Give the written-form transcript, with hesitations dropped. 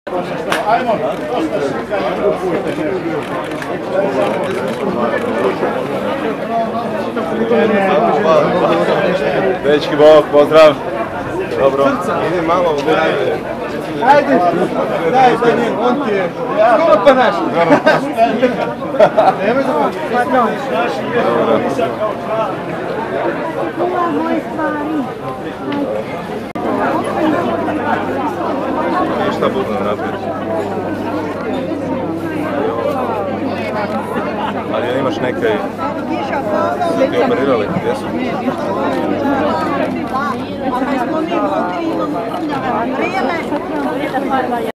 Ajmo, dosta slikanja, grupujte nešto. Dečki, bok, pozdrav. Dobro. Idem malo u dajde. Ajde, daj za njim, on ti je. Skoro pa naš. Nemoj da pa. Pardon. Ova moje stvari. Šta budno naprijed? Ali imaš neke... Su ti operirali? Gdje su? Ali smo mi imamo vrijeme.